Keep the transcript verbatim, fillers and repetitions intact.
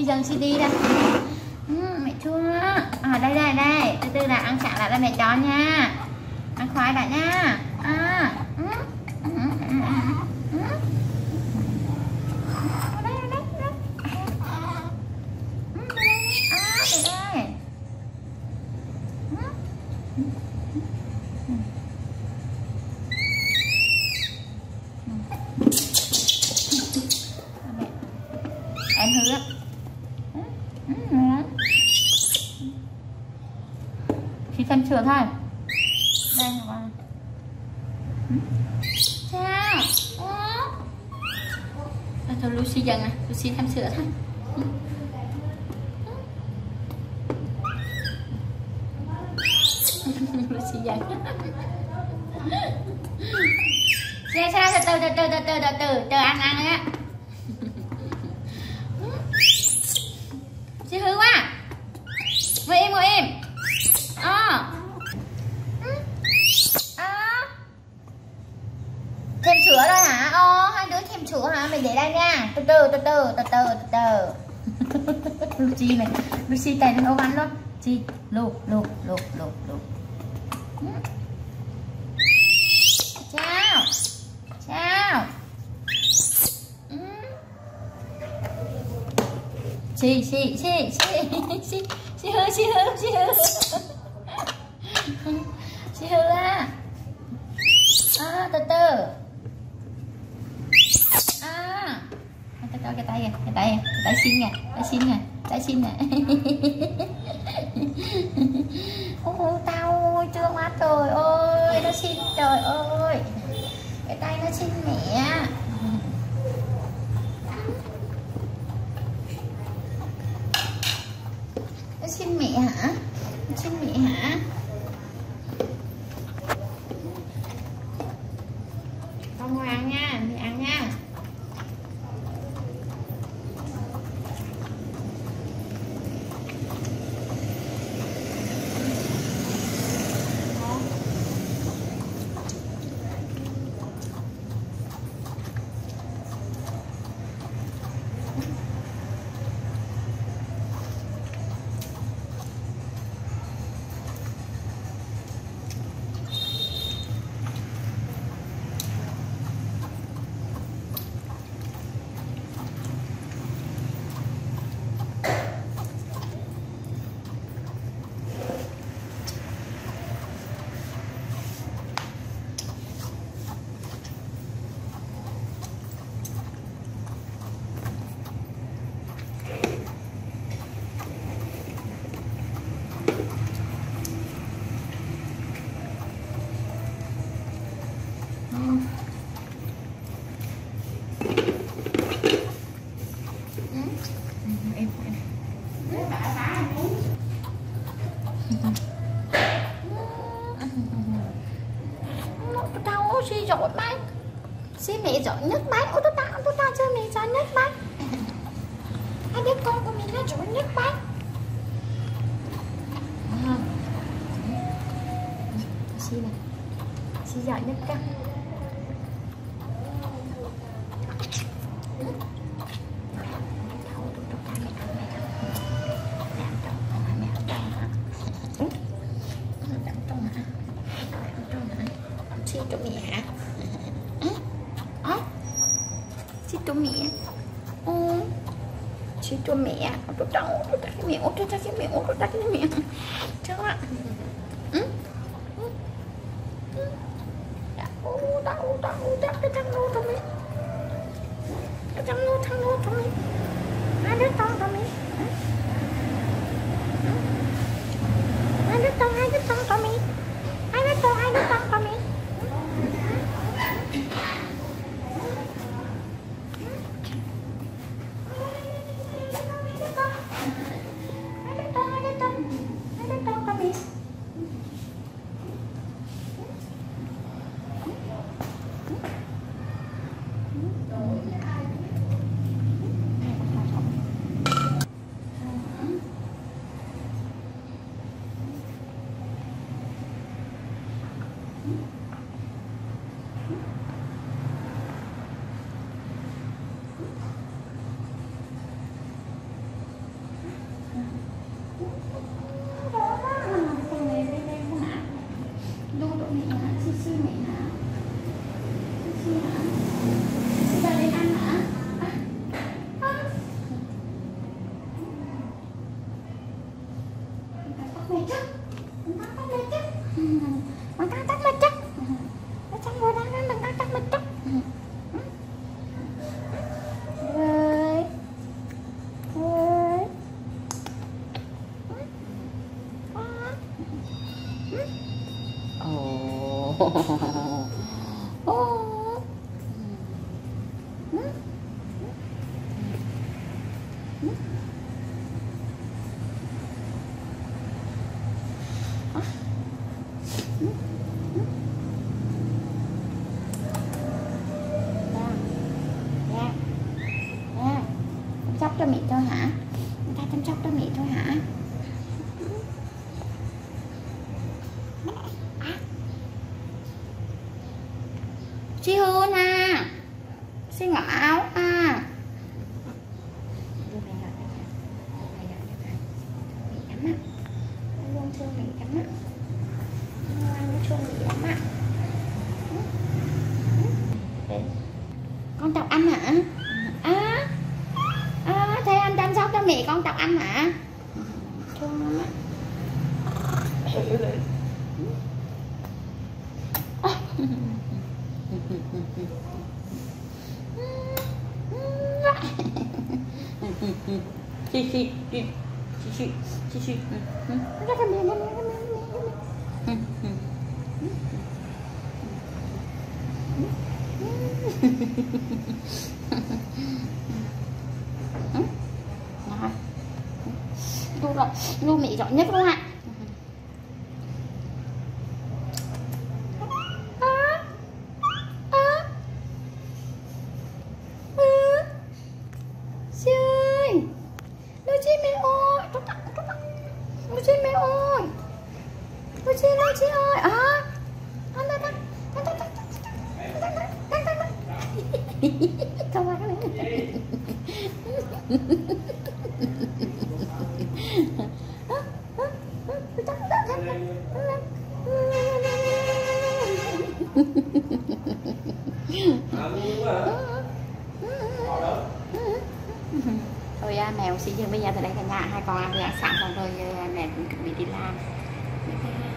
Xi dần xi đi đây. Ừ, mẹ chua. À đây đây đây, từ từ là ăn sẵn lại là mẹ cho nha. Ăn khoai đã nha. À. Ừ. Ừ. Ừ. Ừ. Đây đây đây. Ừ, đây. À, đây đây. Em hứa. Chỉ thêm sữa thôi. Đây là con. Chào. Thôi, thôi Lucy dần này, Lucy thêm sữa thôi. Lucy dần. Sao sao từ từ từ từ từ từ từ từ từ ăn ăn á. Chị hư quá. Ngồi im ngồi im. Ờ. À. Thêm sữa rồi hả? Ờ, hai đứa thêm sữa hả? Mình để đây nha. Từ từ từ từ từ từ từ từ. Lucy này, Lucy tay lên ôm ăn luôn. Chị lục lục lục lục lục. Chào. Chào. Chị chị chị chị chị chị hư chị hư chị hư chị hư à. À từ từ. À cái tay cái tay cái tay cái tay xin nè, tay xin nè, tay xin nè. Ô tao ơi chưa mắt trời ơi, nó xin trời ơi, cái tay nó xin mẹ. Nó xin mẹ hả? Nó xin mẹ hả? Con ngồi ăn nha, đi ăn nha. Tao suy giỏi bánh, suy mẹ giỏi nhất bánh. Ôi tôi tao tôi tao chơi mẹ giỏi nhất bánh. Hai đứa con của mình nó giỏi nhất bánh. Suy này, suy giỏi nhất cả. Chị cho mẹ hả? Ờ? Chị cho mẹ. Ừ. Chị cho mẹ. Tôi đau, tôi tắt cái miệng, tôi tắt cái miệng, tôi tắt cái miệng. Chắc ạ. Ừ? Đau, đau, đau, đau, cái thằng nô tao mẹ. Cái thằng nô, thằng nô tao mẹ. Hai đứa con tao mẹ. Hai đứa con, hai đứa con tao mẹ. Hai đứa con, hai đứa con tao mẹ. chăm sóc cho mẹ thôi hả? Người ta chăm sóc cho mẹ thôi hả? Chị Hương à, chị ngỏ áo à. Đưa mẹ gọi cho mẹ. Mẹ gọi cho mẹ. Mẹ cắm ạ. Anh luôn thương mẹ cắm ạ. Anh nó thương mẹ lắm ạ. Con chọc anh hả? À, à thế anh chăm sóc cho mẹ con chọc anh hả? Thương lắm ạ. Chị chị chị chị chị chị ra cái miệng ra miệng ra miệng lu rồi lu mẹ giỏi nhất luôn ạ. Lucy mẹ ơi, Lucy mẹ ơi, Lucy Lucy ơi, à, anh đây đây, đây đây đây, đây đây đây, không ai nữa. Thôi mèo xin dừng bây giờ từ đây cả nhà hai con ăn ăn sẵn xong rồi mẹ cũng chuẩn bị đi làm.